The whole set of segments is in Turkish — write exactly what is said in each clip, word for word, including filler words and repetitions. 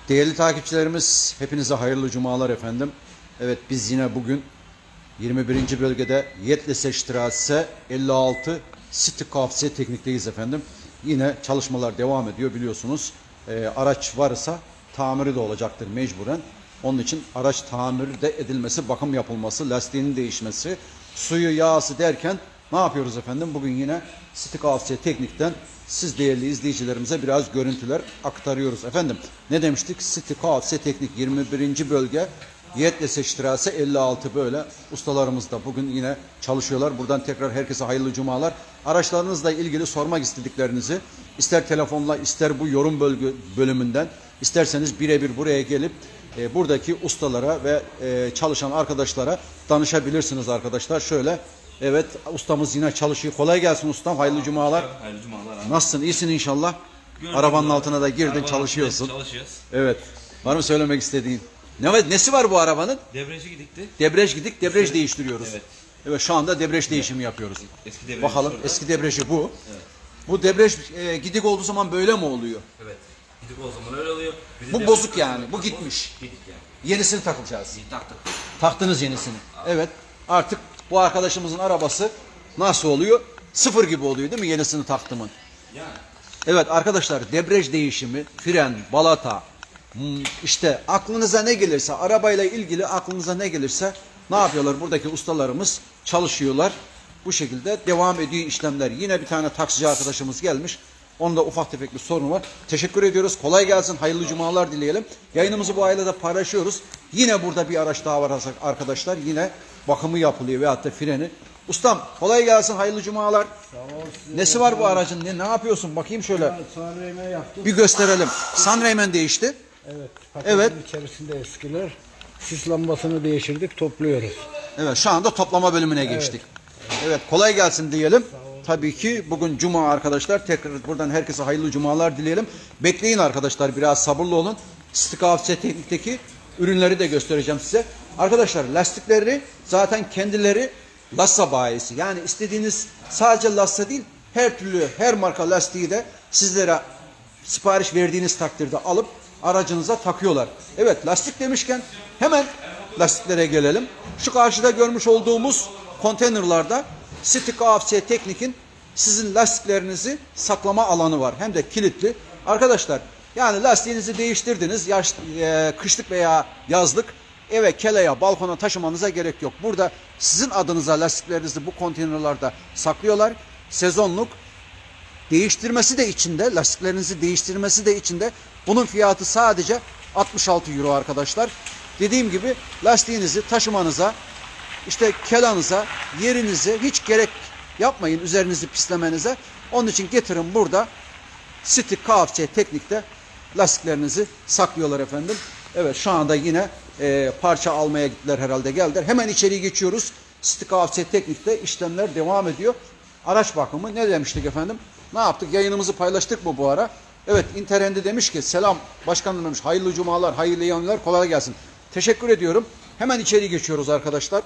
Değerli takipçilerimiz, hepinize hayırlı cumalar efendim. Evet, biz yine bugün yirmi birinci bölgede Yetlis'e Strasse elli altı City K F C teknikteyiz efendim. Yine çalışmalar devam ediyor biliyorsunuz. E, araç varsa tamiri de olacaktır mecburen. Onun için araç tamiri de edilmesi, bakım yapılması, lastiğinin değişmesi, suyu, yağısı derken ne yapıyoruz efendim? Bugün yine City K F C teknikten siz değerli izleyicilerimize biraz görüntüler aktarıyoruz efendim. Ne demiştik? City K F C teknik yirmi birinci bölge Yetlis'e Strasse elli altı, böyle ustalarımız da bugün yine çalışıyorlar. Buradan tekrar herkese hayırlı cumalar. Araçlarınızla ilgili sormak istediklerinizi ister telefonla ister bu yorum bölgü bölümünden, isterseniz birebir buraya gelip e, buradaki ustalara ve e, çalışan arkadaşlara danışabilirsiniz arkadaşlar. Şöyle, evet, ustamız yine çalışıyor. Kolay gelsin ustam. Hayırlı cumalar. Hayırlı cumalar abi. Nasılsın? İyisin inşallah. Gördüm Arabanın abi. altına da girdin, Arabanın çalışıyorsun. Çalışıyoruz. Evet. Var mı söylemek istediğin? Ne var? Nesi var bu arabanın? Debriyajı gidikti. Debriyaj gidik, debriyaj Evet. değiştiriyoruz. Evet. Evet, şu anda debriyaj değişimi yapıyoruz. Eski debriyaj. Bakalım, şurada. eski debriyajı bu. Evet. Bu debriyaj e, gidik olduğu zaman böyle mi oluyor? Evet. Gidik o zaman öyle oluyor. Bir de Bu debriyaj- bozuk yani, bu gitmiş. Gidik yani. Yenisini takacağız. Bir taktık. Taktınız yenisini. Evet. Artık bu arkadaşımızın arabası nasıl oluyor? Sıfır gibi oluyor değil mi yenisini taktımın? Yani. Evet arkadaşlar, debriyaj değişimi, fren, balata, hmm, işte aklınıza ne gelirse, arabayla ilgili aklınıza ne gelirse ne yapıyorlar? Buradaki ustalarımız çalışıyorlar. Bu şekilde devam ediyor işlemler. Yine bir tane taksici arkadaşımız gelmiş. Onda ufak tefek bir sorun var. Teşekkür ediyoruz. Kolay gelsin. Hayırlı cumalar dileyelim. Yayınımızı bu ailede paylaşıyoruz. Yine burada bir araç daha var arkadaşlar. Yine bakımı yapılıyor veyahut da freni. Ustam kolay gelsin. Hayırlı cumalar. Sağ ol, Nesi var bu aracın? Ne, ne yapıyorsun? Bakayım şöyle. Sunraymen yaptık. Bir gösterelim. Sunraymen değişti. Evet. Evet. içerisinde eskiler. Sis lambasını değiştirdik, topluyoruz. Evet, şu anda toplama bölümüne geçtik. Evet, kolay gelsin diyelim. Tabii ki bugün cuma arkadaşlar. Tekrar buradan herkese hayırlı cumalar dileyelim. Bekleyin arkadaşlar, biraz sabırlı olun. City K F C teknikteki ürünleri de göstereceğim size. Arkadaşlar lastikleri zaten kendileri Lassa bayisi. Yani istediğiniz sadece Lassa değil, her türlü her marka lastiği de sizlere sipariş verdiğiniz takdirde alıp aracınıza takıyorlar. Evet, lastik demişken hemen lastiklere gelelim. Şu karşıda görmüş olduğumuz konteynerlarda City K F C Teknik'in sizin lastiklerinizi saklama alanı var. Hem de kilitli. Arkadaşlar yani lastiğinizi değiştirdiniz. Yaş, e, kışlık veya yazlık eve, keleye, balkona taşımanıza gerek yok. Burada sizin adınıza lastiklerinizi bu konteynerlarda saklıyorlar. Sezonluk değiştirmesi de içinde, lastiklerinizi değiştirmesi de içinde. Bunun fiyatı sadece altmış altı euro arkadaşlar. Dediğim gibi lastiğinizi taşımanıza, işte kelanıza, yerinize hiç gerek yapmayın, üzerinizi pislemenize. Onun için getirin burada City K F C Teknik'te lastiklerinizi saklıyorlar efendim. Evet, şu anda yine e, parça almaya gittiler herhalde, geldiler. Hemen içeri geçiyoruz. City K F C Teknik'te işlemler devam ediyor. Araç bakımı ne demiştik efendim? Ne yaptık? Yayınımızı paylaştık mı bu ara? Evet, İnterendi demiş ki selam başkanım demiş. Hayırlı cumalar, hayırlı yayınlar, kolay gelsin. Teşekkür ediyorum. Hemen içeri geçiyoruz arkadaşlar.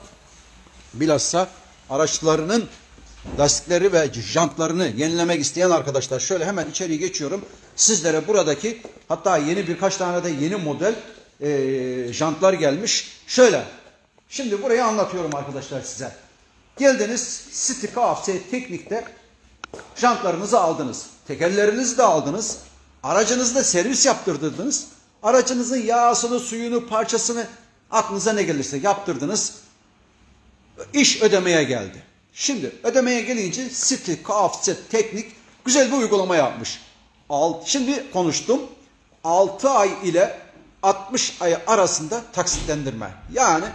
Bilhassa araçlarının lastikleri ve jantlarını yenilemek isteyen arkadaşlar, şöyle hemen içeri geçiyorum. Sizlere buradaki, hatta yeni birkaç tane de yeni model e, jantlar gelmiş. Şöyle, şimdi burayı anlatıyorum arkadaşlar size. Geldiniz City K F C Teknik'te jantlarınızı aldınız. Tekerlerinizi de aldınız. Aracınızda servis yaptırdınız. Aracınızın yağsını, suyunu, parçasını aklınıza ne gelirse yaptırdınız. İş ödemeye geldi. Şimdi ödemeye gelince City K F C Teknik güzel bir uygulama yapmış. Şimdi konuştum. altı ay ile altmış ay arasında taksitlendirme. Yani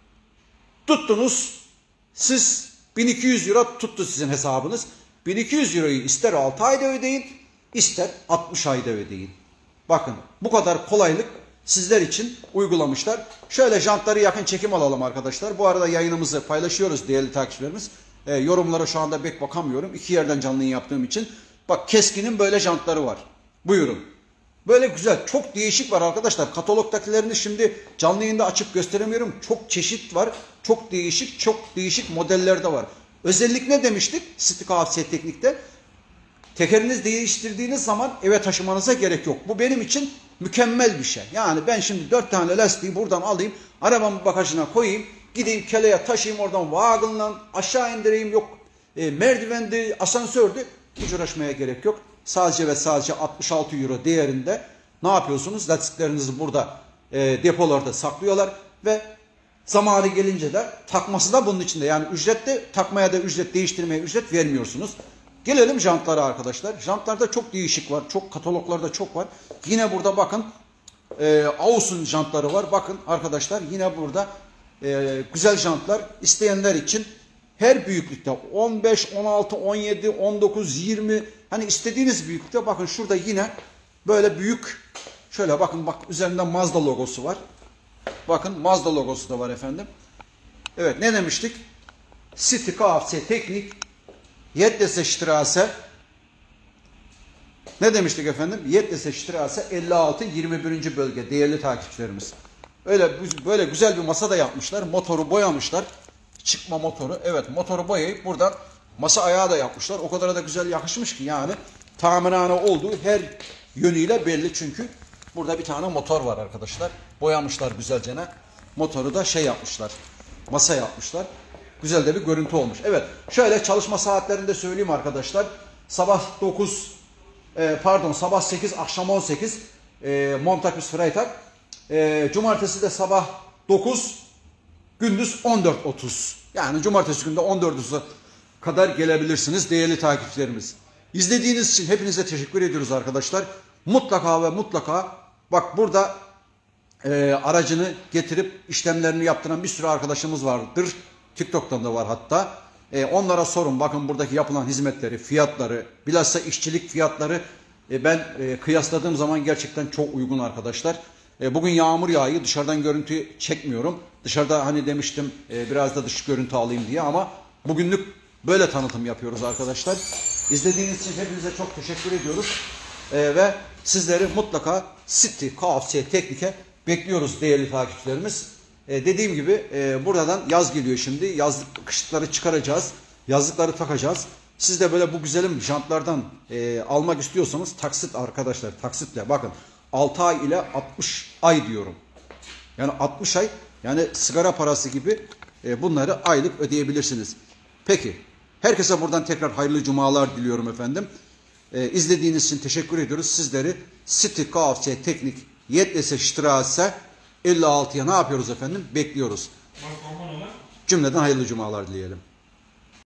tuttunuz siz bin iki yüz euro tuttu sizin hesabınız. bin iki yüz euroyu ister altı ayda ödeyin, ister altmış ayda ödeyin. Bakın bu kadar kolaylık sizler için uygulamışlar. Şöyle jantları yakın çekim alalım arkadaşlar. Bu arada yayınımızı paylaşıyoruz değerli takipçilerimiz. E, yorumlara şu anda pek bakamıyorum. İki yerden canlı yayın yaptığım için. Bak, Keskin'in böyle jantları var. Buyurun. Böyle güzel, çok değişik var arkadaşlar. Katalogdakilerini şimdi canlı yayında açıp gösteremiyorum. Çok çeşit var. Çok değişik, çok değişik modeller de var. Özellik ne demiştik City K F C Teknik'te? Tekeriniz değiştirdiğiniz zaman eve taşımanıza gerek yok. Bu benim için mükemmel bir şey. Yani ben şimdi dört tane lastiği buradan alayım, arabamın bagajına koyayım, gideyim keleye taşıyayım, oradan vagonla aşağı indireyim, yok e, merdivendi, asansördü, hiç uğraşmaya gerek yok. Sadece ve sadece altmış altı euro değerinde ne yapıyorsunuz? Lastiklerinizi burada e, depolarda saklıyorlar ve zamanı gelince de takması da bunun içinde. Yani ücrette, takmaya da ücret, değiştirmeye ücret vermiyorsunuz. Gelelim jantlara arkadaşlar. Jantlarda çok değişik var. Çok kataloglarda çok var. Yine burada bakın e, Aus'un jantları var. Bakın arkadaşlar yine burada e, güzel jantlar isteyenler için her büyüklükte on beş, on altı, on yedi, on dokuz, yirmi hani istediğiniz büyüklükte bakın şurada yine böyle büyük şöyle bakın bak üzerinde Mazda logosu var. Bakın Mazda logosu da var efendim. Evet ne demiştik? City K F C Teknik Yeddese Straße ne demiştik efendim? Yeddese Straße elli altı yirmi birinci bölge değerli takipçilerimiz. Öyle böyle güzel bir masa da yapmışlar. Motoru boyamışlar. Çıkma motoru. Evet motoru boyayıp buradan masa ayağı da yapmışlar. O kadar da güzel yakışmış ki yani tamirhane olduğu her yönüyle belli çünkü burada bir tane motor var arkadaşlar. Boyamışlar güzelce ne? Motoru da şey yapmışlar. Masa yapmışlar. Güzel de bir görüntü olmuş. Evet şöyle çalışma saatlerinde söyleyeyim arkadaşlar. Sabah dokuz e, pardon sabah sekiz akşam on sekiz e, Montakus Freitag. E, cumartesi de sabah dokuz gündüz on dört otuz. Yani cumartesi günde on dört otuza kadar gelebilirsiniz değerli takipçilerimiz. İzlediğiniz için hepinize teşekkür ediyoruz arkadaşlar. Mutlaka ve mutlaka bak burada e, aracını getirip işlemlerini yaptıran bir sürü arkadaşımız vardır. TikTok'tan da var hatta. E, onlara sorun. Bakın buradaki yapılan hizmetleri, fiyatları, bilhassa işçilik fiyatları e, ben e, kıyasladığım zaman gerçekten çok uygun arkadaşlar. E, bugün yağmur yağıyor. Dışarıdan görüntü çekmiyorum. Dışarıda hani demiştim e, biraz da dış görüntü alayım diye ama bugünlük böyle tanıtım yapıyoruz arkadaşlar. İzlediğiniz için hepinize çok teşekkür ediyoruz. E, ve sizleri mutlaka City K F C Teknik'e bekliyoruz değerli takipçilerimiz. E, dediğim gibi e, buradan yaz geliyor şimdi. Yazlık kışlıkları çıkaracağız. Yazlıkları takacağız. Siz de böyle bu güzelim jantlardan e, almak istiyorsanız taksit arkadaşlar. Taksitle bakın altı ay ile altmış ay diyorum. Yani altmış ay yani sigara parası gibi e, bunları aylık ödeyebilirsiniz. Peki herkese buradan tekrar hayırlı cumalar diliyorum efendim. E, izlediğiniz için teşekkür ediyoruz. Sizleri City K F C Teknik Yeddese Straße elli altıya ne yapıyoruz efendim? Bekliyoruz. Cümleden hayırlı cumalar dileyelim.